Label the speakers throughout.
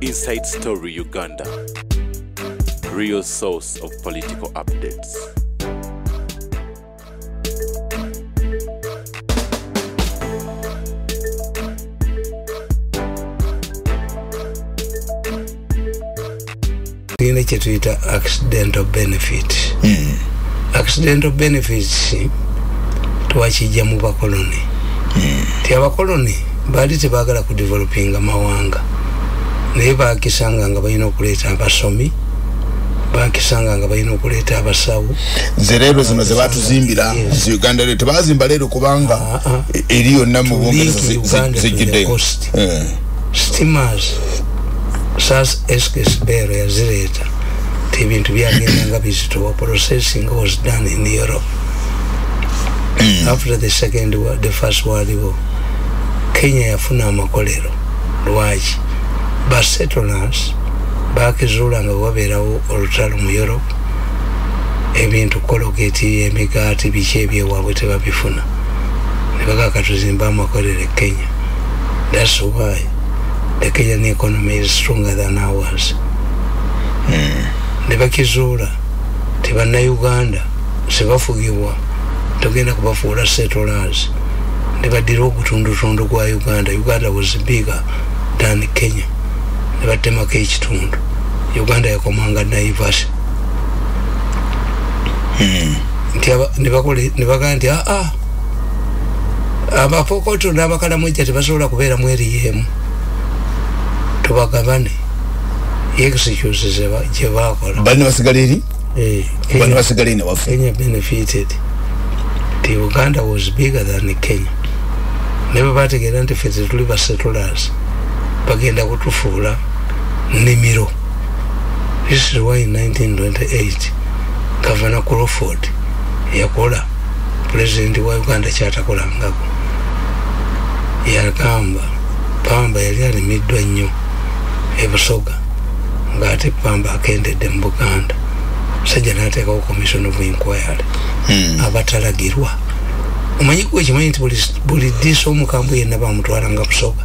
Speaker 1: Inside Story Uganda, real source of political updates.
Speaker 2: Kile chetuita accidental benefit. Accidental benefits twachijja mu bakoloni. Ti abakoloni bali tebagala ku developing amawanga. Naye bakisanga nga balina okuleeta abasomi, bakisanga nga balina okuleeta abasawo.
Speaker 3: Zerero zino ze batuzimbira zi Uganda lero tebazimba lero kubanga eri yonna mu Bungereza zijjidde.
Speaker 2: Steamers SAS SKS Bero yazileta ebintu byagenda nga bizitowa. Processing was done in Europe. After the first world war, Kenya yafuna amakolero. Lwaki ba settlers bakizuula nga wabeerawo olutalo mu Europe, ebintu kologeti emigaati biki ebyewaabwe tebabifuna, ne bagaka tuzimba amakolero e Kenya. That's why the Kenyan economy is stronger than ours. Ne bakizuula tebannauganda sebafugibwa togenda kubafuula settlers, ne badira ogutundutundu gwa Uganda. Uganda was bigger than Kenya. Ne batemako ekitundu. Uganda yakomanga Naivasha. Ne bagaa nti abapokoto n'abakalamujja tebasobola kubeera mu eri yemu, tubagabane. Executions gye bakola
Speaker 3: bali basigala eri bali basigala eri wafu.
Speaker 2: Kenya benefited. The Uganda was bigger than Kenya. Never bategeera nti ffe tuli ba settlers bagenda kutufuula nnimiro. This is why in 1928 Governor Crawford yakola president wa Uganda kyatakolangako. Yagamba Pamba yali alimiddwa nnyo e Busoga ng'ate Pamba akendedde mu Buganda. Sajja n'ateekawo commission of inquiry abatalagirwa. Omanyi gwe kimanyi nti buli ddiisa omukambwe yenna bamutwalanga Busoga.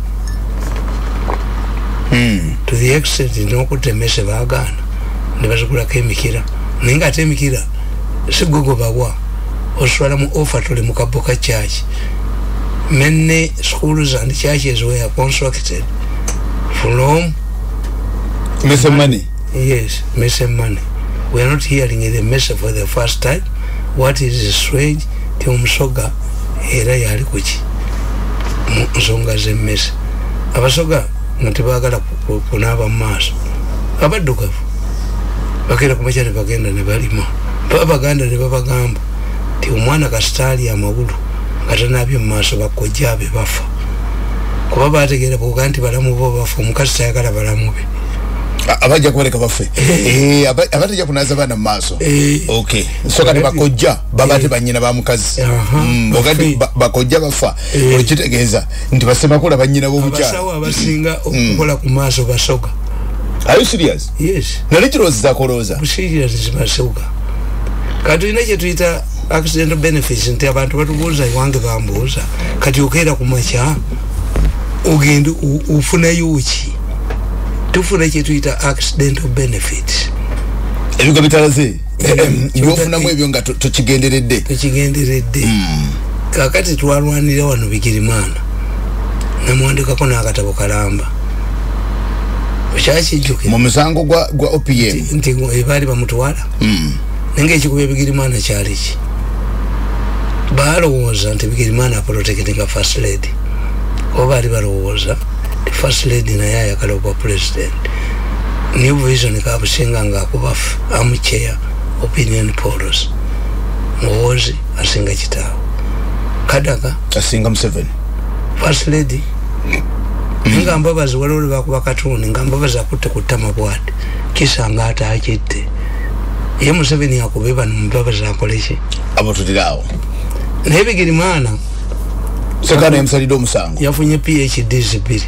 Speaker 2: To the extent n'okutta emmese baagaana ne bazigulako emikira. Naye ng'ate emikira si gwe gwe bawa, oswala mu ofatole mu kabbo ka church. Many schools and churches were constructed from
Speaker 3: message money.
Speaker 2: Yes, message money. We are not hearing the message for the first time. What is strange, ti Omusoga era yali kuki nsonga z'emmese. Abasoga nga tebagala kunaaba mu maaso, abaddugavu bagenda kumakya ne bagenda ne balima. Abaganda ne babagamba ti omwana kasitaali amawulu nga tanaabye mu maaso bakojja be bafa. Kuba bategeera bwoga nti balamu bo bafa, omukazi tayagala balamu be.
Speaker 3: Abajja kubaleka bafe. Abatajja kunaaza baana mu maaso. Okay. So kati bakojja baba ate bannyina ba mukazi. Bogati bakojja bafa. Okitegeeza nti basemakula bannyina b'omukyala.
Speaker 2: Abasawo abasinga okukola ku maaso Basoga.
Speaker 3: Are you serious?
Speaker 2: Yes.
Speaker 3: Nalikirozi za kolooza.
Speaker 2: Serious Basoga. Kati ina kye tuyita accidental benefits nti abantu batubuuza ewange bambuuza kati okeera ku makya ogenda ufunayo ki? Tufuna kye tuyita accidental benefits.
Speaker 3: Ebigo bitalaze byofunamu ebyo nga tokigenderedde.
Speaker 2: Kakati twalwanira wano Bigirimaana namwandikako n'akatabo kalamba okyakijjukira
Speaker 3: mu musango gwa OPM
Speaker 2: nti baali bamutwala. Nange ekikuba Bigirimaana kyali ki? Balowooza nti Bigirimaana aprotekitinga first lady. Kuba baali balowooza the first lady naye ayagala okuba president. New Vision kabusinga ng'akuba amuchair opinion polls. Muhoozi asinga kitaawe. Kadaga
Speaker 3: asinga Museveni.
Speaker 2: First lady nga Mbabazi waliwo bakuba Katonda nga Mbabazi akutte ku ttama bw'ati kisanga ataakidde. Ye Museveni yakubeba Mbabazi akole ki?
Speaker 3: Abatutiraawo.
Speaker 2: Naye Bigirimaana
Speaker 3: Sagana yamsalidde omusango.
Speaker 2: Yafunye PhDs 2.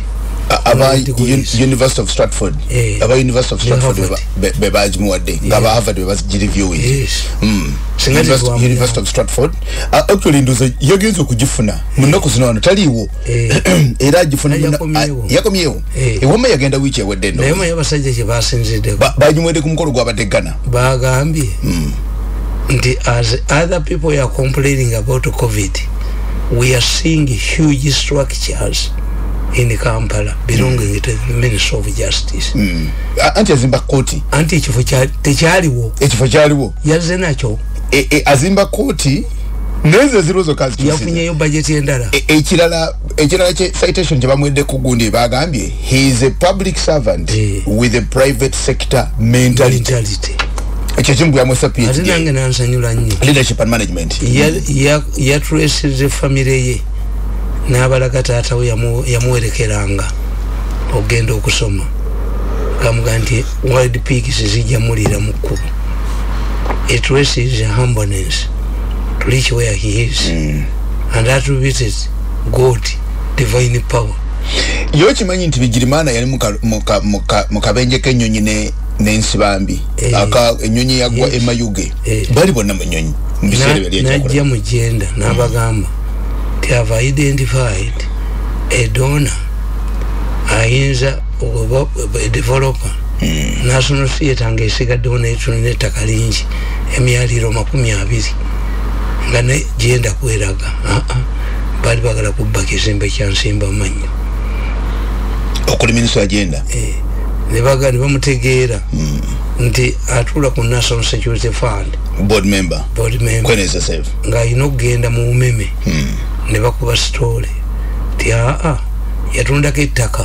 Speaker 3: aba University of Stratford aba University of Stratford bebaji muwadde ngaba Harvard bebaji review University of Stratford actually nduza yagenzo kujifuna munoko zino wano taliwo era ajifuna yakomyewo ewoma yagenda wichi ewedde ndo
Speaker 2: naye yabasajja kye basinzidde
Speaker 3: bajimwede ku mukolo gwabategana
Speaker 2: bagambye nti as other people are complaining about COVID, we are seeing huge structures in Kampala belonging to the Ministry of Justice.
Speaker 3: Anti azimba koti.
Speaker 2: Anti ekifo tekyaliwo.
Speaker 3: Ekifo kyaliwo.
Speaker 2: Yazze nakyo.
Speaker 3: Azimba koti neze zirozo kazi tusize.
Speaker 2: Yafunyeyo budget endala.
Speaker 3: Ekirala citation kye bamwedde ku gundi bagambye he is a public servant with a private sector mentality. Ekyekimbu yamwesa PhD.
Speaker 2: Azinange nansanyula nnyo.
Speaker 3: Leadership and management.
Speaker 2: Ya trace the family ye. N'abalaga taata we yamuwerekeranga ogenda okusoma kamuga nti wild pigs zijja mulira mu kkubo. It traces his humbleness to reach where he is and attributed God divine power.
Speaker 3: Yo kimanyi nti Bigirimana yali mu kabenje k'ennyonyi n'ensibambi aka ennyonyi yagwa emayuge bali bonna mu nnyonyi mbiseera byali
Speaker 2: najja mu jenda n'abagamba they have identified a donor ayinza a developer National Theatre ng'esigaddewo n'etuni n'ettaka lingi emyaliro 20 nga ne jenda kweraga bali bagala kubba kizimbe kya Nsimba Mannyo
Speaker 3: okuli minister agenda
Speaker 2: ne bamutegeera nti atula ku National Security Fund
Speaker 3: board member kweneza save
Speaker 2: nga alina okugenda mu umeme ne bakuba story ti yatundako ettaka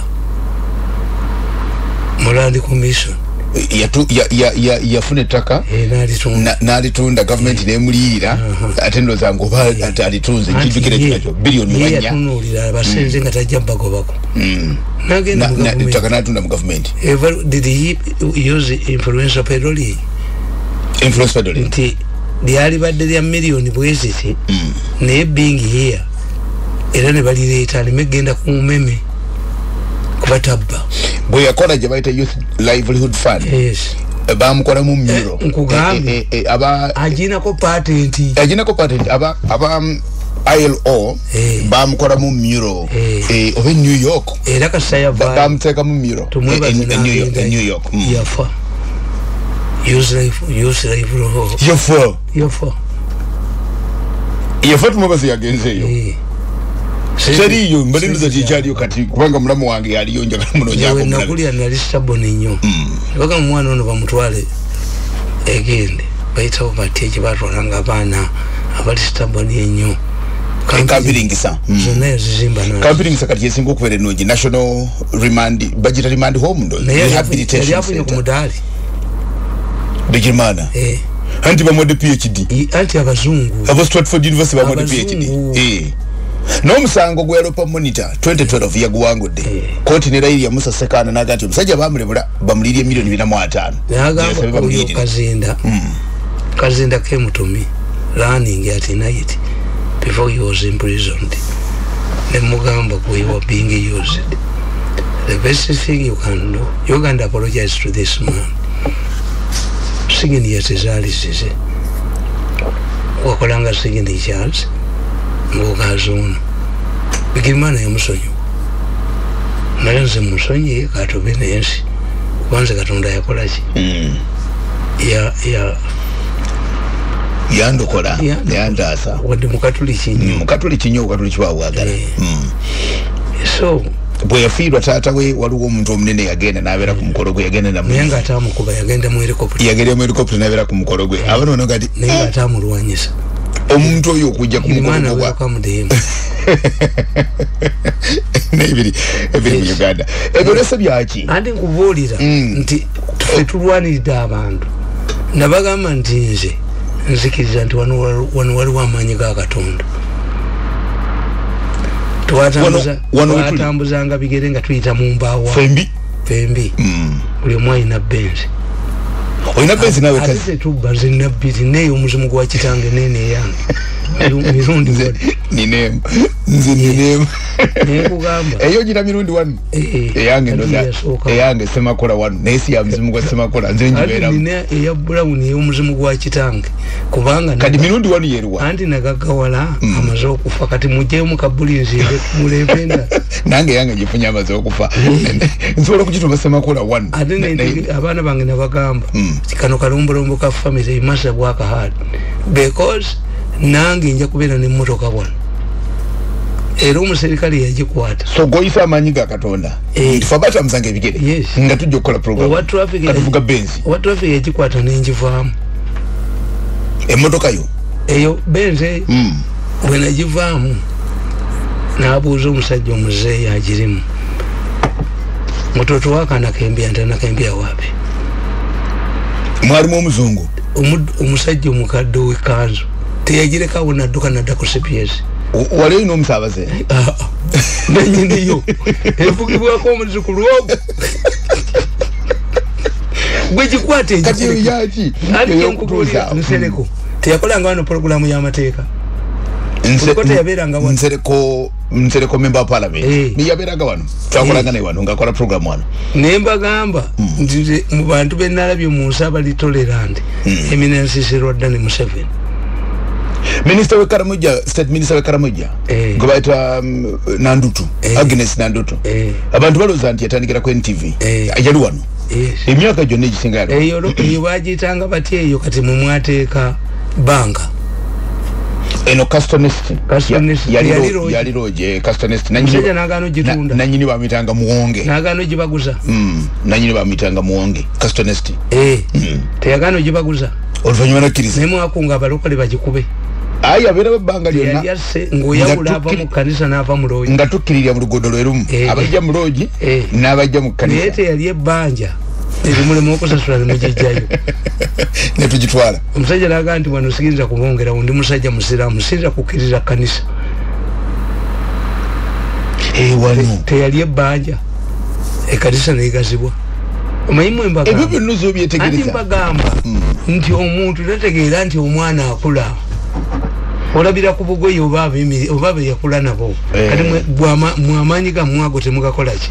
Speaker 2: Mulandi Commission
Speaker 3: yafuna ettaka n'alitunda government n'emuliyira ate ndowooza ngoba alitunze kijjukire kikakyo biliyoni 4
Speaker 2: yatunuulira abasenze nga tajja bagobako n'agenda mu
Speaker 3: ettaka n'atunda mu government.
Speaker 2: Did he use influential peddling?
Speaker 3: Influence peddling
Speaker 2: nti lyali badde lya miliyoni bweziti naye being here era ne balireeta limegenda ku mumeme kubatabba
Speaker 3: bwe yakola gye bayita Youth Livelihood Fund.
Speaker 2: Yes.
Speaker 3: Bamukola mu miro
Speaker 2: aginako patent
Speaker 3: aba ILO bamukola mu muro oba New York
Speaker 2: era kasaya
Speaker 3: bamuteeka mu muro New York
Speaker 2: yafa
Speaker 3: yafa tumubazi yagenzeeyo seriyo mbalinduza chichaliyo kati kubanga mulamu wange yaliyo njagala munonya ko
Speaker 2: nakulya nali stubborn nnyo baka mwana ono bamutwale egende bayitawo bati kibatwalanga abaana abali stubborn nnyo
Speaker 3: kampiringisa
Speaker 2: zone zizimba na
Speaker 3: kampiringisa kati yesingo okubeera ennungi national remand budget remand home ndo rehabilitation
Speaker 2: yafunye ku mudali
Speaker 3: Bigirimana anti bamwedde PhD
Speaker 2: anti abazungu
Speaker 3: abo Stratford University bamwedde PhD n'omusango gw'Europa Monitor 2012 yaguwangudde kooti ne Raila Musa Sekana n'agati omusajja bamulebula bamulirye miliyoni 4.5
Speaker 2: n'agamba oyo Kazinda came to me running at night before he was imprisoned ne mugamba we were being used. The best thing you can do, you can apologize to this man. Singing yet is Alice wakolanga singing chance ngokazono Bigirimana yamusonyo nayenze musonyi katobe nensi kwanza katonda yakola ki
Speaker 3: yandokola yandasa
Speaker 2: wadde mukatuliki
Speaker 3: nnyo kibaawagala
Speaker 2: so
Speaker 3: bwe yafiirwa taata we waliwo omuntu omunene yagenda n'abeera ku mukolo gwe yagenda
Speaker 2: naye nga ataamukuba yagenda mu
Speaker 3: helicopter n'abeera ku mukolo gwe abanono kati
Speaker 2: naye nga ataamulwanyisa
Speaker 3: omuntu oyo okujja ku mukolo gwa ebiri mu Uganda ebyolese byaki
Speaker 2: andi nkubuulira nti tufe tulwaniridde abantu nabagamba nti nze nzikiriza nti wano waliwo amaanyi ga Katonda twatambuzanga bigere nga tuyita mu mbaawa fembi buli omu alina benzi
Speaker 3: olina benzi nawe kazi
Speaker 2: ate tubba zina bbiri neeyo omuzimu gwa kitange nene eyange mirundi
Speaker 3: ninemu
Speaker 2: nekugamba
Speaker 3: eyo jira mirundi 1 eyange ndoza eyange Semakola 1 nesi ya mzimu gwa Semakola nze njibera
Speaker 2: nina eya Brown eyo muzimu gwa kitange kubanga
Speaker 3: kadi mirundi 1 yeruwa
Speaker 2: anti nagagawala amazo okufa kati mujje mu kabulinzi mulebenda
Speaker 3: nange yange jifunya amazo okufa nsobola kujituma Semakola 1
Speaker 2: adene abana bange nabagamba kano kalombolombo ka family masa bwaka hard because nange nja kubera ne motoka bwana era umuserikali yajikwata
Speaker 3: so goyisa amanyiga katonda fabata mzange bigere nga tujjo kola program
Speaker 2: wa traffic
Speaker 3: katuvuga benzi
Speaker 2: wa traffic yajikwata nenjivamu
Speaker 3: emotoka yo
Speaker 2: eyo benze wena jivamu nabuzo musajja omuzee yajirimu mtoto wake anakembea ndana kembea wapi
Speaker 3: mwalimu omuzungu
Speaker 2: omusajja omukadde wekanzo teyagireka wona duka na dako CPS
Speaker 3: wale ino msabaze
Speaker 2: nanyini yo efugibwa ko muzukulu ogo gwejikwate
Speaker 3: kati yaji
Speaker 2: ali yonkugulira nsereko teyakolanga wano programu ya mateeka nkote yaberanga wano
Speaker 3: nsereko member of parliament ni yaberanga wano twakolanga naye wano ngakola program wano
Speaker 2: nemba gamba ndi mu bantu benalabyo mu nsaba litolerant eminence Sirwadani Museveni
Speaker 3: Minister Wekaramuja, State Minister Wekaramuja, Gobaita Nandutu, Agnes Nandutu. Abantu baloza nti yatandikira ku NTV. Ajali wano. Emyaka jonna egisingala.
Speaker 2: Eyo bagitanga batye eyo kati mu mwateeka banga.
Speaker 3: Eno Castonest. Yali roje Castonest.
Speaker 2: Nanyini nagano jitunda.
Speaker 3: Nanyini bamitanga muwonge.
Speaker 2: Nagano jibaguza.
Speaker 3: Nanyini bamitanga muwonge Castonest.
Speaker 2: Teyagano jibaguza.
Speaker 3: Oluvanyuma nakiriza.
Speaker 2: Nemu akunga abalokole bagikube.
Speaker 3: Aya bera banga lyonna
Speaker 2: yase ngoyawula ava mu kanisa n'ava mu loji
Speaker 3: nga tukkirira mu lugodo lwerumu abajja mu loji n'abajja mu kanisa
Speaker 2: yete yali ebbanja ebimulemu okusasula nemugijjayo
Speaker 3: ne tugitwala
Speaker 2: omusajja n'agamba nti wano sikiriza kubongera undi musajja musiraamu sinza kukkiriza kanisa
Speaker 3: wano
Speaker 2: teyali ebbanja ekanisa negazibwa omanyimu embagamba
Speaker 3: ebyo byonna ozobyetegereza
Speaker 2: ati mbagamba nti omuntu tategeera nti omwana akula olabira ku bugoye obabe yakula nabo kati mwamanyi ga mwago temugakola ki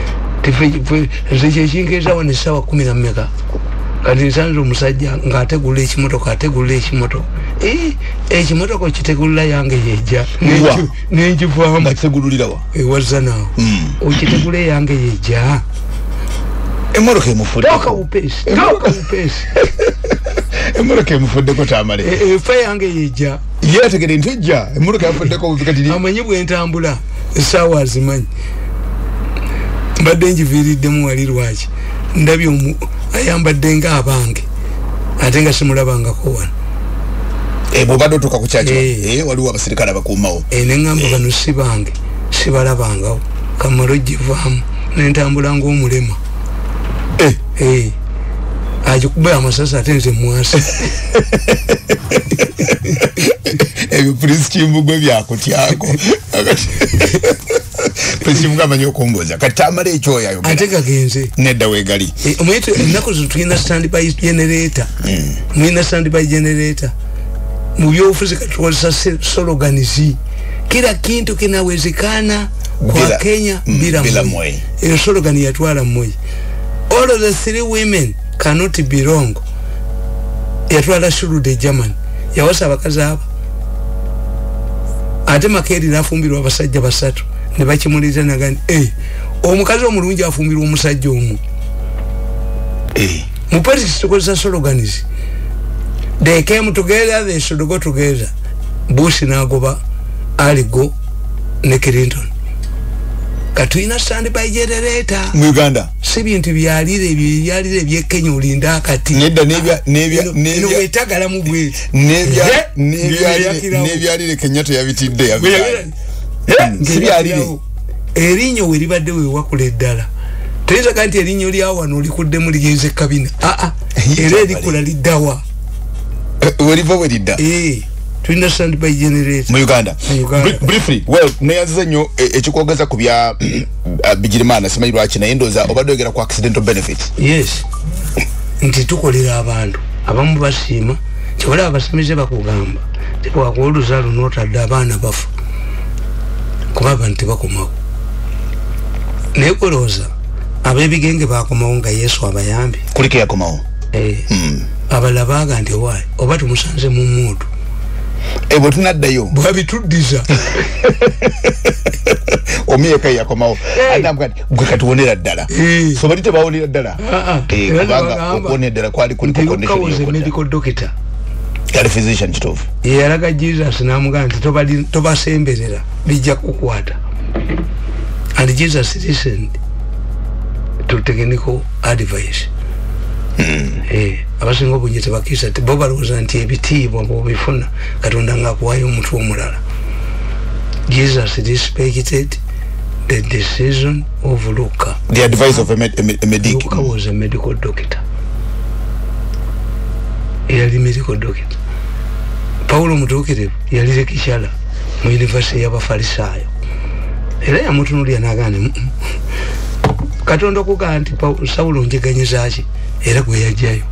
Speaker 2: nze kinkeeza wano essaawa 10 kati nsanze omusajja ng'ategulira ekimotoka ekimotoka kitegulira yange yejja nenjivaamu
Speaker 3: ngakitegululirawa
Speaker 2: ewazza naawe okitegula yange yejja
Speaker 3: emotoka emufudde
Speaker 2: toka upesi
Speaker 3: emotoka emufuddeko tamale
Speaker 2: efa yange yejja
Speaker 3: yetegere nti ejja emotoka yafuddeko obufikatiri
Speaker 2: amanyi bwentambula essaawa azimanyi mbadde njiviiriddemu wali lwaki ndabye ayambadde nga abange ate nga simulabangako wano
Speaker 3: bwobadde otuuka ku kyaki waliwo abasirikale abakuumawo
Speaker 2: neŋŋamba bano si bange sibalabangawo kamalo givaamu nentambula ng'omulema ajikuba amasasi ate nze mwasi
Speaker 3: ebyo prince Kimbugwe byakutyako prince Kimbugwe amanyi okumbuuza kati tamala ekyoyo ayogera
Speaker 2: ate gagenze
Speaker 3: nedda weegali
Speaker 2: omuyite ennaku zo tulina standby generator mulina standby generator mu byobufuzi kati tukozesa sloganizi kila kintu kinawezekana kwa Kenya bila moyo eyo slogani yatwala mmoja all of the 3 women cannot be wrong yatwala shuru de German yawasa abakazi aba ate Makeri nafumbirwa abasajja basatu ne bakimuliza nagani omukazi omulungi afumbirwa omusajja omu mu politics tukozesa slogans they came together they should go together Bush nagoba aligo ne Clinton katuina standby generator
Speaker 3: mu Uganda
Speaker 2: si bintu byalire bye Kenya ulinda akati
Speaker 3: nedda
Speaker 2: nebya etagala mu bwe
Speaker 3: nebyalire Kenyatta yabitidde sibyalire
Speaker 2: erinyo weribadde wewakula eddala teyinza kanti erinyo lyawo wano olikuddemu ligeze kabina era erikula liddawa
Speaker 3: weriva weridda
Speaker 2: tulina standby generator
Speaker 3: mu Uganda. Briefly neyanziza nnyo ekikwogeza ku bya Bigirimana simanyi lwaki naye ndooza obadde oyogera ku accidental benefits.
Speaker 2: Yes nti tukolera abantu abamu basiima kyewala abasamize bakugamba tekwakuwa oluzaalo n'otadde abaana bafu kuba abantu bakomawo nekoloza abebigenge bakomawo nga Yesu abayambi
Speaker 3: kulike yakomawo
Speaker 2: abalabaga ndi wayi oba tumusanze mu mudu
Speaker 3: bwe tunaddayo
Speaker 2: bwabituddiza
Speaker 3: omiyeka yakomawo anamugati gwe katuwonera ddala so bali tebawonera ddala kubanga okuwonera ddala kwali kuliko condition
Speaker 2: medical doctor
Speaker 3: kali physician kitovu
Speaker 2: yalaga Jesus namugamba nti tobasemberera bijja kukwata and Jesus listened to technical advice abasinga obungi tebakisa bo balowooza nti ebitiibwa bwobifuna Katonda ng'akuwayo omuntu omulala. Jesus respected the decision of Luca.
Speaker 3: The advice of a medic.
Speaker 2: Luca was a medical doctor. Yali medical doctor. Paulo mutuukirivu yali lekishala mu university y'Abafalisaayo. Era yamutunuulira n'agamba Katonda kugaa nti Saulo njeganyiza ki era gwe yajjayo.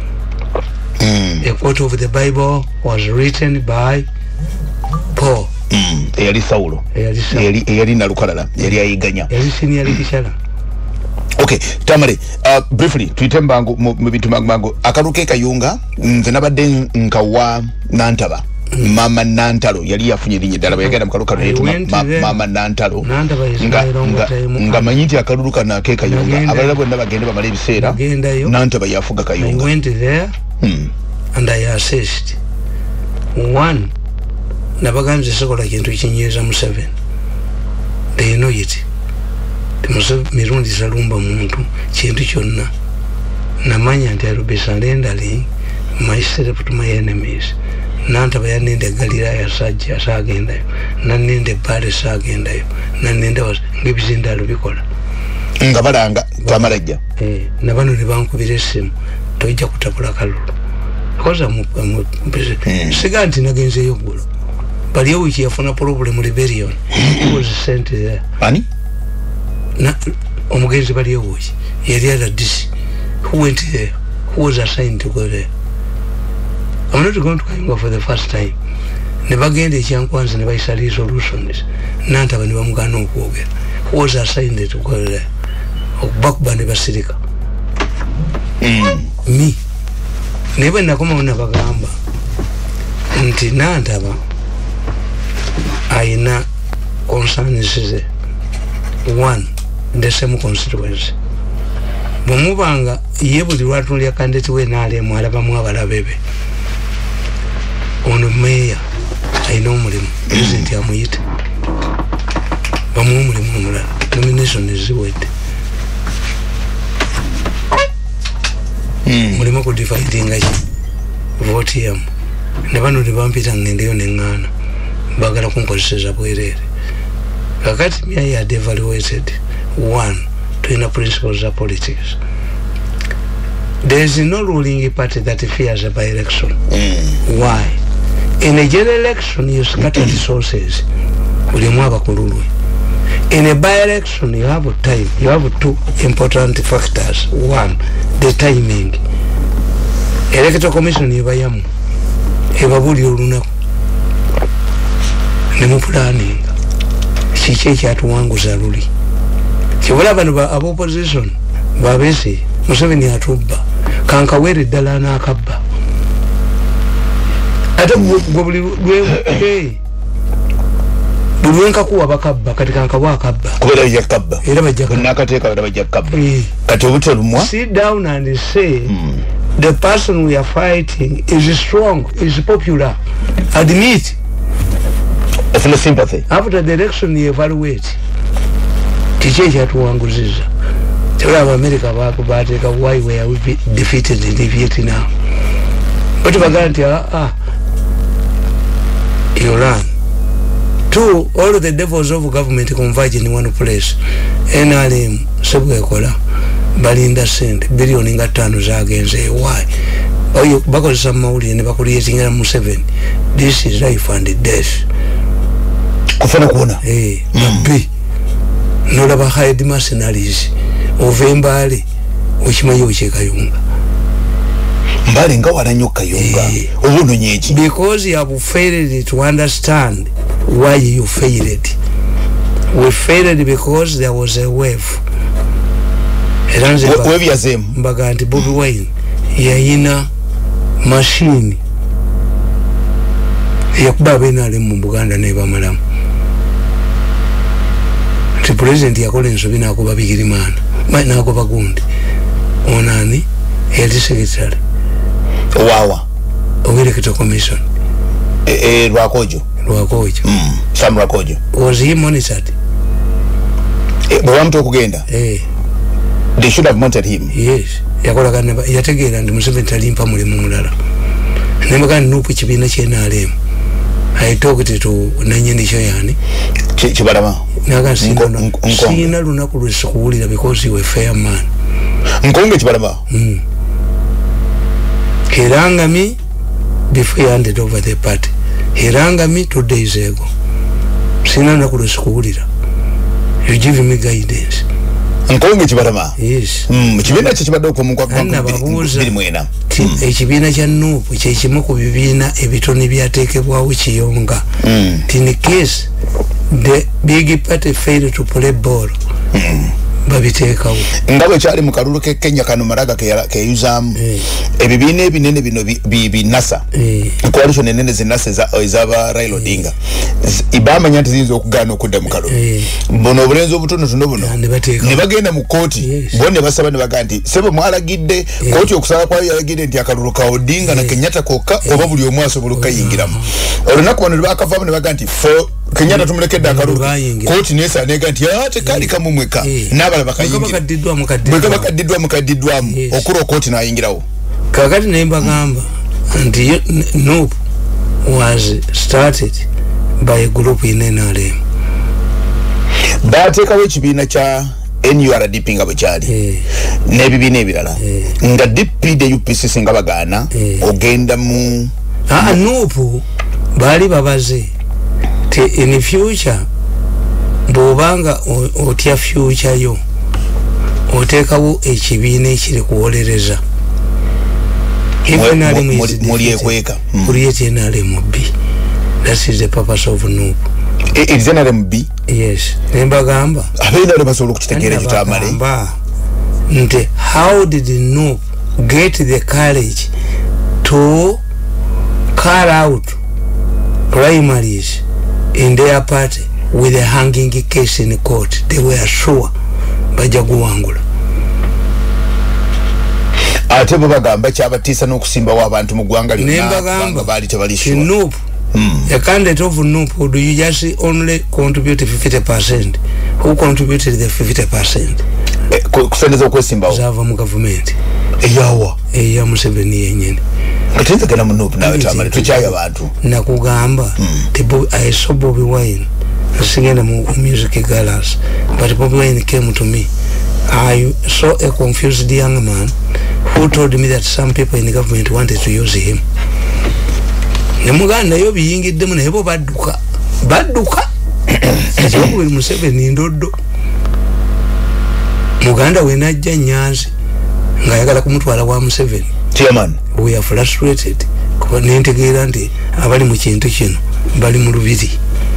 Speaker 2: A quote of the Bible was written by Paul.
Speaker 3: Yali Saulo. Yali nalukalala. Yali ayiganya.
Speaker 2: Yali senior likishala.
Speaker 3: Okay, Tamale, briefly, tuitemba mu bintu mangu. Akaruke Kayunga, nze nabadde nkawa Nantaba. Mama Nantalo yali yafunye linye dala bayagala mukaluka yetu mama Nantalo nga manyiti akaluka na keka Kayunga abalala bonna bagende bamale biseera Nantaba yafuga Kayunga.
Speaker 2: I went there and I assessed one nabaganze sekola kintu kinyeza mu 7 they know it mirundi salumba muntu kintu kyonna namanya nti arubesalendali myself to my enemies. Nantaba yanende Galilaya sajja sagendayo nanende Bale sagendayo nanende ngebizinda lubikola
Speaker 3: nga balanga Tamarajja
Speaker 2: nabano ne bankubira essimu tojja kutabula kalulu koza mu siga nti nagenzeyo ggulo bali wiki yafuna problem rebellion was sent there
Speaker 3: ani
Speaker 2: na omugenzi bali wiki yali ala DC who went there who was assigned to go there. I'm not going to Kayunga for the first time. Nebagende ekyankwanza ne bayisa resolutions. Nantaba ne bamugana okwogera. Who was assigned to go there? Okubakuba ne basirika. Me. Nebe nakoma nabagamba nti Nantaba ayina concerns ze. One, the same constituency. Bwemubanga ye buli lwatulya candidate we naalemu alabamu abalabebe. Ono meya ayina omulimu president amuyita bamuwa omulimu omulala nomination eziwedde mulimu okudividinga ki vote yamu ne bano ne bampita ngendeyo neŋŋaana baagala kunkozeseza bwereere kakati myai had evaluated one tulina principles za politics. There is no ruling party that fears a by-election. Why? In a general election, you scatter resources. In a by-election, you have time. You have two important factors. One, the timing. Electoral Commission, you buy them. Everybody will know. Nemu planning. Chichechi atuwangu zaruli. Chivola banu ba opposition. Babesi. Museveni atuba. Kankawere dala na akabba. Ate gwebuli Buluwenka kuwa bakabba katika nkawa akabba.
Speaker 3: Kubera yakabba.
Speaker 2: Era bajaka.
Speaker 3: Nakateka era bajakabba. Kati obutalumwa.
Speaker 2: Sit down and say the person we are fighting is strong, is popular. Admit.
Speaker 3: After sympathy.
Speaker 2: After the election you evaluate. Tichechi atuwanguziza. Tell America why were we defeated in Vietnam? But Baganti, Iran. Two, all the devils of government converge in one place. NRM, Subwekola, Balinda Sent, billion in Gatano Zagenze. Why? Oh, you Bakos Samauri and Bakuriating M7. This is life and death.
Speaker 3: Kufana
Speaker 2: B. No laba hide mercenaries. Ovembali uchimayo Kayunga.
Speaker 3: Mbali nga waranyo Kayunga. Obuno nyeji.
Speaker 2: Because you have failed to understand why you failed. We failed because there was a wave.
Speaker 3: Wave ya zemu.
Speaker 2: Mbaga anti Bobby Wine yayina machine yakuba benale mu Buganda ne bamalamu. The president yakola ensobi nakuba Bigirimana. Nakuba gundi. Onani health secretary.
Speaker 3: Wawa.
Speaker 2: Electoral commission.
Speaker 3: Rwakojo. Sam Rwakojo.
Speaker 2: Was he monitored?
Speaker 3: Bwamto kugenda. They should have monitored him.
Speaker 2: Yes. Yakola kanaba yategera ndi Museveni talimpa mulimu mulala. Nemaka nupu kibina kyenalemu. I talked to Nanyeni Shoyani.
Speaker 3: Chibarama.
Speaker 2: Naga sina lunaku lwesikuwulira because you were a fair man.
Speaker 3: Nkonge Chibarama.
Speaker 2: He rang me before he handed over the party. He rang me 2 days ago. Sina lunaku lwesikuwulira. You give me guidance.
Speaker 3: Nkonge Chibarama.
Speaker 2: Yes.
Speaker 3: Chibina chibado kwa mkwa
Speaker 2: bili mwena. Chibina cha nupu chechimu kubibina ebitoni byatekebwawo Kiyonga. In case the big party failed to play ball. Babitekawo.
Speaker 3: Ngawe chali mukaruru ke Kenya kanu maraga ke yuzamu. Ebibine ebinene bino binasa. Coalition enene zinasa ezaba Raila Odinga. Ibama nyanti zinzo okugana okudda mukaruru. Bono obulenzi obutono tunobuno. Ne bagenda mu koti. Bonne basaba ne baganti sebo mwalagidde koti okusala kwa yalagidde nti akalulu ka Odinga na Kenyatta koka oba buli omwaso buluka yingiramu. Olunaku bano bakavamu ne baganti fo Kenyatta tumulekedde akalulu. Koti nesa nega nti ate kali kamumweka. Nabala bakayingira. Mukadiddwamu okuro koti na yingirawo.
Speaker 2: Kakati nemba gamba nti NUP was started by a group in NRM.
Speaker 3: Batekawo ekibiina kya NURDP nga bwekyali n'ebibiina ebirala nga DP de UPC singa bagaana ogenda mu
Speaker 2: NUP baali babaze te in future bw'obanga otya future yo oteekawo ekibiina ekiri kuwolereza create NRM B. That is the purpose of NUP.
Speaker 3: It's NRM B?
Speaker 2: Yes. Nembagamba. How did NUP get the courage to carry out primaries in their party with a hanging case in court? They were sure by Jaguangula.
Speaker 3: Atebo bagamba kyabatisa n'okusimba w'abantu mu ggwanga
Speaker 2: lyonna
Speaker 3: baali tebalishuwa.
Speaker 2: NUP, a candidate of NUP, do you just only contribute 50%? Who contributed the 50%?
Speaker 3: Kusendeza okwesimbawo.
Speaker 2: Zava mu government.
Speaker 3: Eyawa.
Speaker 2: Eya Museveni yenyini.
Speaker 3: Katenza gena mu NUP nawe tamale tukyaya abantu.
Speaker 2: Nakugamba, I saw Bobby Wine singing mu music galas, but Bobby Wine came to me. I saw a confused young man who told me that some people in the government wanted to use him. Nemuganda yo biyingiddemu naye bo badduka. Ekyoku buli Museveni ndoddo. Muganda we najja Nyanzi ng'ayagala kumutwala wa Museveni.
Speaker 3: Chairman.
Speaker 2: We are frustrated. Kuba nentegeera nti abali mu kintu kino bali mu lubiri.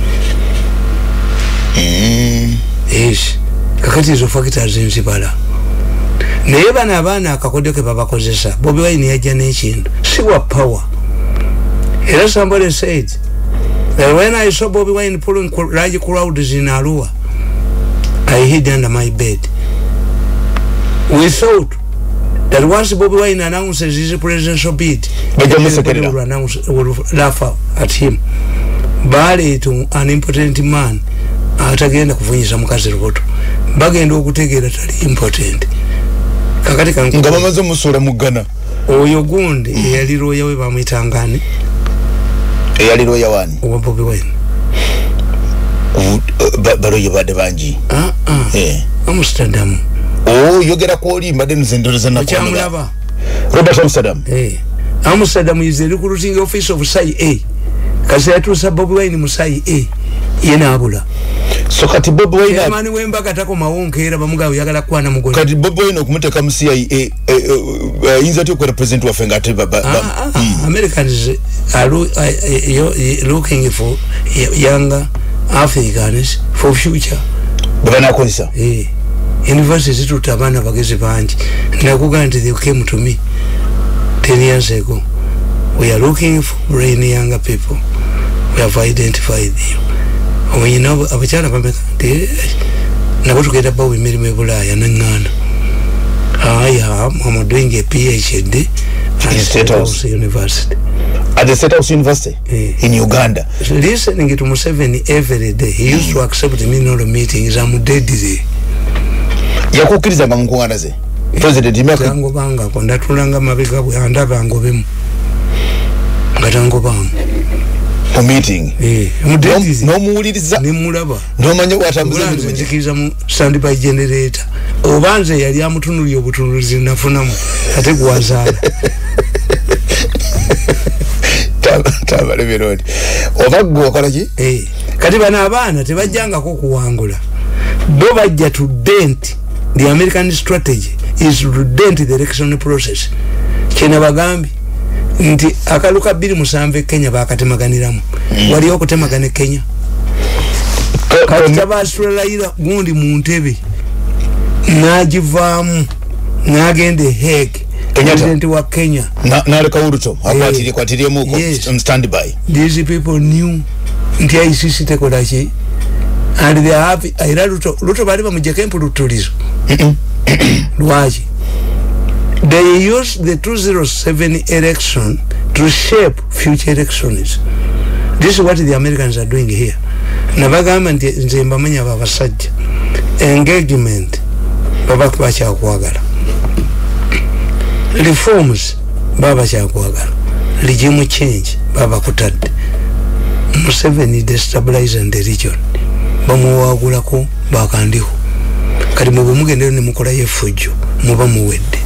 Speaker 2: Yes. Kakati izo factors nzibala. Naye bano abaana akakodyo ke babakozesa. Bobby Wine yajja n'ekintu. Siwa power. Era somebody said that when I saw Bobby Wine pulling large crowds in Arua, I hid under my bed. We thought that once Bobby Wine announces his presidential bid, everybody will laugh at him. Bali to an important man, atagenda kufunyisa mukazi ruboto. Bagenda okutegeera tali important. Kakati
Speaker 3: nga bamaze musula mugana.
Speaker 2: Oyo gundi eyali roya we bamwitangane.
Speaker 3: Eyali roya wani?
Speaker 2: Owa Bobby Wine.
Speaker 3: Baroye bade banji.
Speaker 2: Amsterdam.
Speaker 3: Yogera kwoli mbade nzendoleza na
Speaker 2: kwamulaba.
Speaker 3: Robert Amsterdam.
Speaker 2: Amsterdam is the recruiting office of SAI. Kasi yatusa Bobby Wine mu SAI. Yena abula.
Speaker 3: So kati Bobby Wine
Speaker 2: mani wemba katako mawonke era bamugawe yagala kwana mugole.
Speaker 3: Kati Bobby Wine okumuteka mu CIA inza tyo represent wa fenga te Americans
Speaker 2: are looking for younger Africans for future.
Speaker 3: Bana konsa.
Speaker 2: Universities to Tabana bagezi banji. Nakuganti they came to me 10 years ago. We are looking for brain younger people. We have identified them. When you know abachana pameka nakutuketa pa wimiri mebulaya nangana. I'm doing a PhD at State House University.
Speaker 3: At the State House University? In Uganda?
Speaker 2: Listening to Museveni every day. He used to accept me in all the meetings. I'm dead today.
Speaker 3: Yakukiriza banguana ze? President Imeka?
Speaker 2: Tango banga, kondatulanga mabika buhanda bango bimu. Ngatango banga.
Speaker 3: For meeting? No muuliriza?
Speaker 2: Ni mulaba.
Speaker 3: No manye watambuza
Speaker 2: Museveni nzikiza mu standby generator. Obanze yali amutunuli obutunulizi nafunamu. Ate kuwazala.
Speaker 3: Tabale birodi. Obaggo okolaki?
Speaker 2: Kati bana abaana tebajjanga ko kuwangula. Bo bajja to dent the American strategy is to dent the election process. Kena bagambi nti akaluka 2 Kenya bakatemaganiramu. Wali okutemagane Kenya. Kati Australia gundi mu ntebe. Najivaamu nagende Hague. President wa Kenya
Speaker 3: na Ruto akwatiriye muko on standby.
Speaker 2: These people knew nti ICC tekodachi and they are happy. Ruto bali bamuje kempu lutulizo lwaji. They used the 2007 election to shape future elections. This is what the Americans are doing here. Nabagamba nti nze mbamanya babasajja engagement baba kwacha kwagala. Reforms baba chakwagala. Regime change baba kutadde. Museveni destabilizing the region. Bamuwagulako bakandiho. Kati mwe mugende ne mukola yefujjo muba muwedde.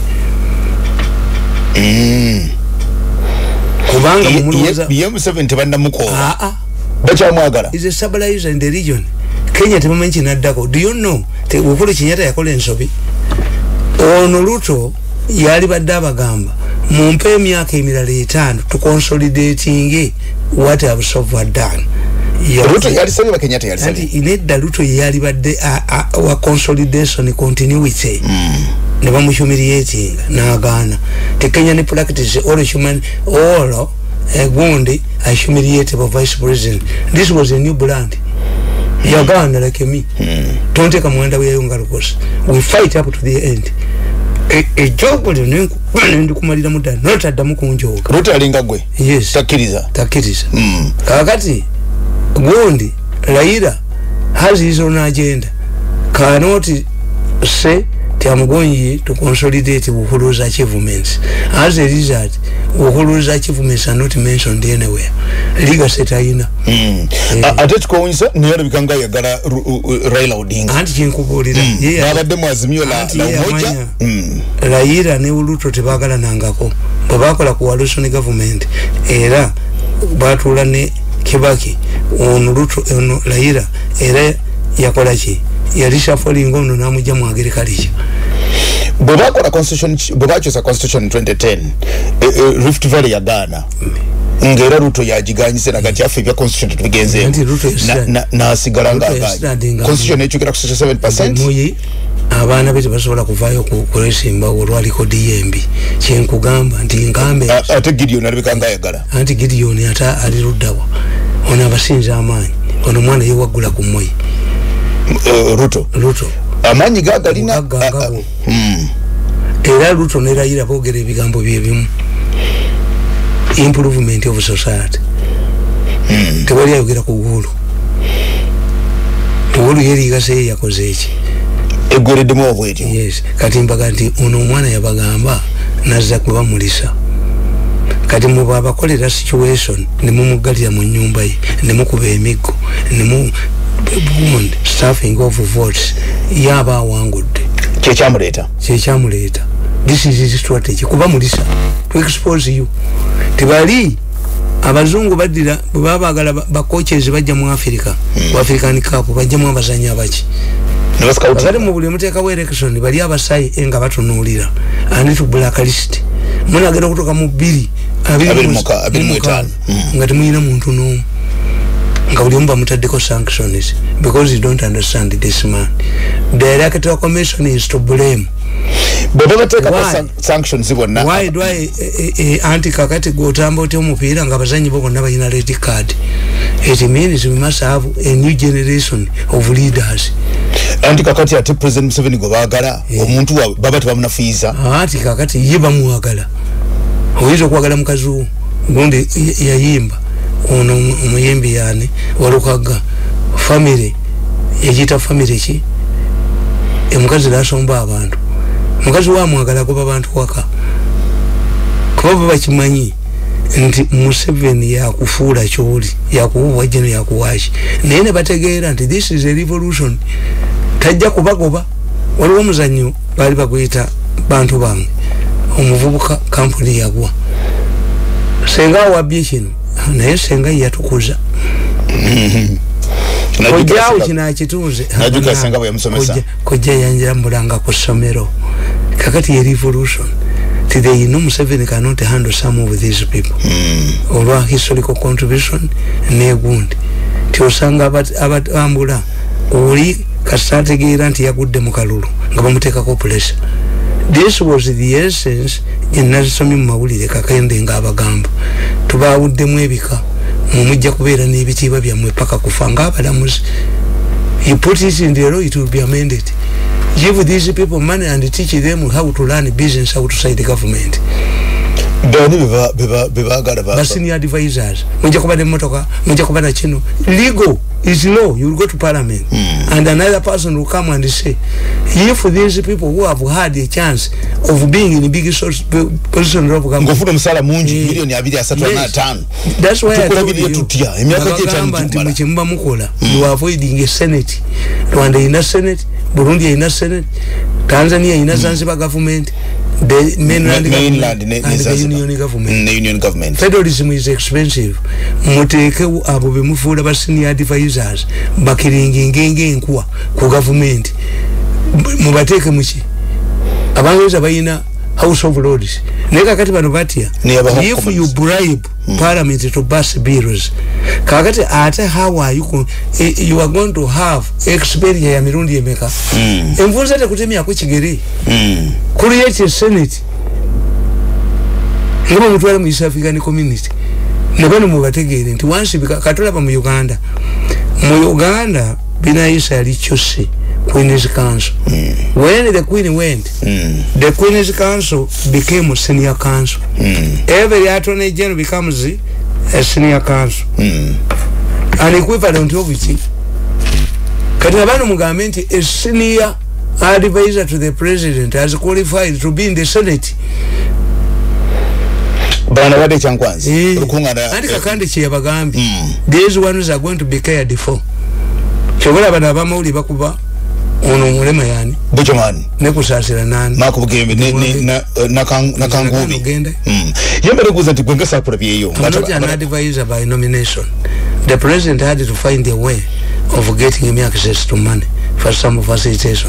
Speaker 2: Kubanga mumuloza
Speaker 3: ye Museveni tebanda muko. Bacha mwagala.
Speaker 2: Is a stabilizer in the region. Kenya temumenchi naddako. Do you know te ukule Kenyatta yakola ensobi? Ono Ruto yali badde abagamba mumpe emyaka emirala 5 to consolidating what have so far done.
Speaker 3: Ruto yali sanga Kenyatta yali sanga
Speaker 2: inedda Ruto yali badde wa consolidation continuity. Ne bamuhumiliating n'agaana te Kenya ne practice all human all gundi I humiliate the vice president. This was a new brand. Yagana like me. Don't take a mwenda we yungarukos. We fight up to the end. A job with the kumalira muda not adamu kunjoka.
Speaker 3: Ruto alinga gwe.
Speaker 2: Yes.
Speaker 3: Takiriza.
Speaker 2: Kakati gundi Raila has his own agenda. Cannot say I'm going to consolidate Uhulu's achievements. As a result, Uhulu's achievements are not mentioned anywhere. Liga setaina.
Speaker 3: Atechko unsa niyo bikanga yagala Raila Odinga.
Speaker 2: Anti chinkubolira.
Speaker 3: Baba demo azimio la umoja.
Speaker 2: Raila ne Ruto tebagala nangako. Babakola ku coalition government era batula ne Kibaki ono Ruto ono Raila era yakola ki yalisha folingo ono namujja mu agriculture.
Speaker 3: Bobakola constitution bobachosa constitution 2010 Rift Valley ya Ghana. Ngera Ruto yajiganyise nagati afi bya constitution tubigenze na sigaranga constitution echukira ku 67%.
Speaker 2: Muyi abana bete basobola kuvayo ku kuresimba olwaliko DMB kyenkugamba nti ngambe
Speaker 3: ate Gideon alibikanga yagala
Speaker 2: anti Gideon ata aliruddawa ona abasinza amanyi ono mwana yewagula ku moyi Ruto amanyi gagalina era Ruto ne Raila bogera ebigambo byebimu improvement of society tebali ayogera ku Uhuru yeri gase yakoze eki
Speaker 3: egwerede mu obwetyo.
Speaker 2: Yes, kati mbaga nti ono omwana yabagamba nazza kuba mulisa. Kati mu babakolera situation ne mumugalira mu nyumba ye ne mukuba emiggo ne mu stuffing of votes yaba wangudde
Speaker 3: kyekyamuleeta.
Speaker 2: This is his strategy kuba mulisa to expose you. Tibali abazungu badira babagala ba coaches bajja mu Africa mu African Cup bajja mu abazanya abaki Bakari mu buli muteeka wa election bali abasayi enga batunulira and to blacklist munagera kutoka mu 2 25 ngati muyina muntu no Ngauliumba mutadeko sanctions because you don't understand this man. The electoral commission is to blame.
Speaker 3: But take up sanctions.
Speaker 2: Why do I anti-kakati go tambo te mupira ngabazanyi boko naba ina red card? It means we must have a new generation of leaders.
Speaker 3: Anti-kakati ati President Museveni go bagala omuntu wa babati bamunafiza.
Speaker 2: Anti-kakati yiba muwagala. Huizo kuwagala mkazu gundi ya yimba. Ono umuyembi yani walukaga family yajita family ki emukazi lasomba abantu mukazi wa mwagala kuba abantu waka kuba bakimanyi nti Museveni yakufuula kyoli yakuwa jeno yakuwashi nene bategeera nti this is a revolution tajja kubagoba waliwo omuzanyo bali baguyita bantu bange omuvubuka kampuni yagwa senga wabye kino naye senga yatukuza kujjaawo kino akituuze
Speaker 3: najuka senga bwe yamusomesa
Speaker 2: kujja yanjira mbulanga ku ssomero kakati ye revolution today no Museveni cannot handle some of these people olwa historical contribution negundi tiosanga abambula oli kasategeera nti yagudde mu kalulu nga bamuteekako pressure. This was the essence in nasomi mawulire kakende nga abagamba tubawuddemu ebika mumujja kubeera n'ebitiibwa byammwe paka kufa ng'abalamuzi. You put it in the law, it will be amended. Give these people money and teach them how to run business outside the government. But senior advisors, mujja kuba ne motoka, mujja kuba na kino. Legal is law. You will go to parliament and another person will come and say, if these people who have had a chance of being in the biggest position of government, that's why I told you, you are avoiding a Senate. Rwanda in a Senate, Burundi in a Senate, Tanzania in a Zanzibar government, the mainland and the union government. Federalism is expensive. Muteke abo bemufuula ba senior advisors bakiringingenge nkwa ku government mubateke muki abangeza bayina House of Lords neka kati bano batia if you bribe parliament to pass bills kakati ate how are you are going to have experience ya mirundi emeka envunza te kutemya ku kigeri create a senate ngabo mutwala mu East African community nabano mubategeere nti once katola ba mu Uganda bina isa ali chose Queen's Council. When the Queen went, the Queen's Council became a senior council. Every attorney general becomes a senior council. An equivalent of it. Katabano Mugamenti is senior advisor to the president as qualified to be in the Senate.
Speaker 3: Banawade Chankwanzi.
Speaker 2: And Kakande Chiabagambi. These ones are going to be cared for. Chogola Banabama Bakuba. Ono mulema yani
Speaker 3: Buchomani
Speaker 2: nekusasira nani
Speaker 3: mako bugembe na kangubi yembere kuza tipengesa propia hiyo
Speaker 2: not an advisor by nomination. The president had to find a way of getting him access to money for some facilitation.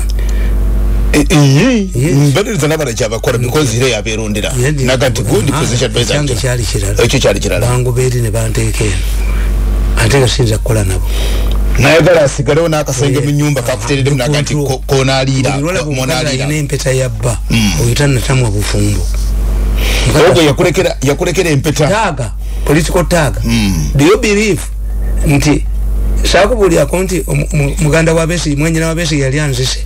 Speaker 3: Mbere zanaba chaba kwa because ile yaberondera nakati good position advisor ekyo kyali kirala
Speaker 2: bango bedi ne banteke ateka sinza kola nabo
Speaker 3: naegala sigalewo n'akasenge mu nnyumba kakuteredde mu naganti konaalira
Speaker 2: monaalira n'empeta yabba oyita natamwa bufumbo
Speaker 3: ogwo yakulekera empeta
Speaker 2: taaga political taaga do you believe nti sakubuulyako nti muganda wa Besigye mwenyina wa Besigye yali anzise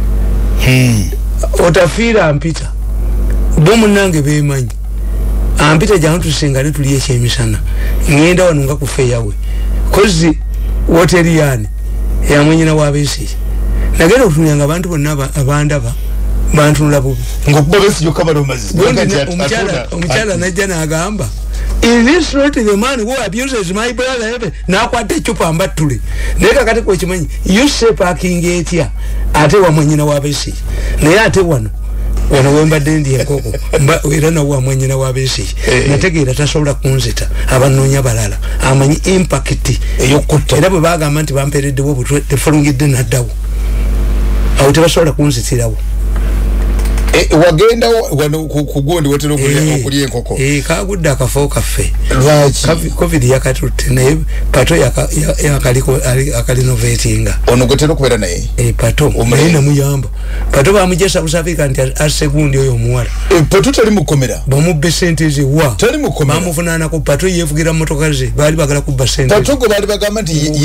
Speaker 2: otafiira ampita bo munnange beemanyi ampita jangu tusingane tuli ekyemisana ngenda wano nga kufeeyawe kozi woteri yani ya mwenyina wa Besigye nagenda okutunyanga abantu bonna abandaba bantu nulabubi
Speaker 3: ngokuba Besigye okabalo mazi
Speaker 2: omukyala najja n'agamba is this not the man who abuses my brother nakwata ecupa mbattule naye kakati kwekimanyi yuse parking etya ate wa mwenyina wa Besigye naye ate wano wembadde ndi enkoko era nawa mwenyina wa Besigye nategeera tasobola kunzita abanoonya balala amanyi impact ey'okutta era bwe bagamba nti bampeereddewo obutwe tefulungidde naddawo awo tebasobola kunzitirawo
Speaker 3: wagenda kugondi wetero okulia enkoko
Speaker 2: kagudda akafo kaffe
Speaker 3: lwaki
Speaker 2: covid yakatutte naye pato yakalinovatinga
Speaker 3: ono gwetero okubeera naye
Speaker 2: pato naye namuyamba pato bamujesa kusafika nti asegundi oyo omuwala
Speaker 3: pato tali mukomera
Speaker 2: bamubbe sente ze wa
Speaker 3: tali mukomera
Speaker 2: bamuvunaanako pato yevugira motoka ze baali bagala kubba sente
Speaker 3: pato gwe baali bagamba nti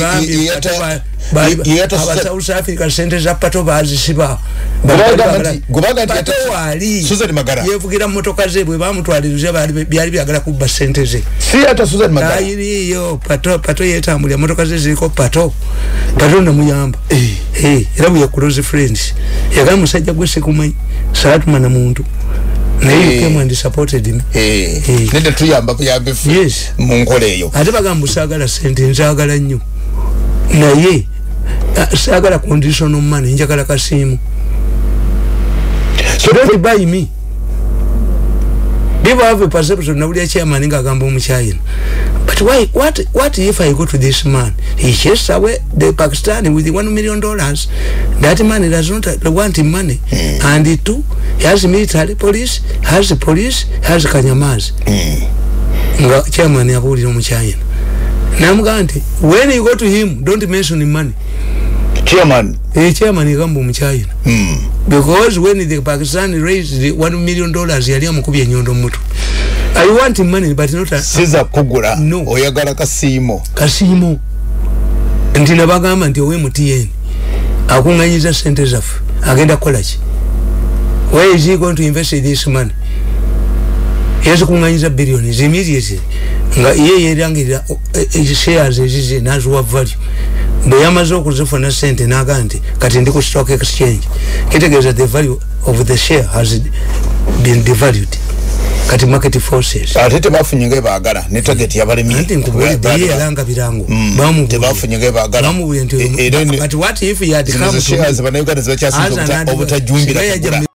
Speaker 2: aba South Africa sente za pato bazisiba
Speaker 3: pato
Speaker 2: wali
Speaker 3: Susan Magara
Speaker 2: yevugira motoka ze bwe bamutwaliriza byali byagala kubba sente ze
Speaker 3: si hata Susan Magara
Speaker 2: ayiriyo pato yetambulya motoka ze ziriko pato namuyamba era bwe close friends yagamba musajja gwe sekumanyi saatuma muntu naye came and supported me
Speaker 3: nende tuyamba
Speaker 2: yes
Speaker 3: mu nkola eyo
Speaker 2: ate bagamba usagala sente nzagala nnyo naye sagala conditional money njagala kasimu so don't buy me. People have a perception now they chairman ngagamba omuchayina. But why what if I go to this man? He chased away the Pakistani with $1 million. That man does not want money. And he too, he has military police, has has Kanyamaz. Chairman yabuli omuchayina. Namugante, when you go to him, don't mention him money.
Speaker 3: Chairman
Speaker 2: igamba omuchayina. Because when the Pakistani raised the $1 million yali amukubye nyondo mutu. I want money but not
Speaker 3: siza kugura
Speaker 2: no.
Speaker 3: Oyagala kasimu
Speaker 2: nti nabagamba nti owe MTN akunganyiza sente zaffe agenda kolachi. Where is he going to invest this money? Yesu kunganyiza billions immediately nga ye yerangirira shares ezize nazuwa value bwe yamaze okuzifuna sente nagandi kati ndi ku stock exchange kitegeeza the value of the share has been devalued kati market forces
Speaker 3: atete bafunyinga bagala ne target yabalimi
Speaker 2: nti nkubule beye yalanga birango bamu
Speaker 3: tebafunyinga bagala
Speaker 2: bamu but what if he had come to
Speaker 3: shares banayoga zachasinza obutajumbira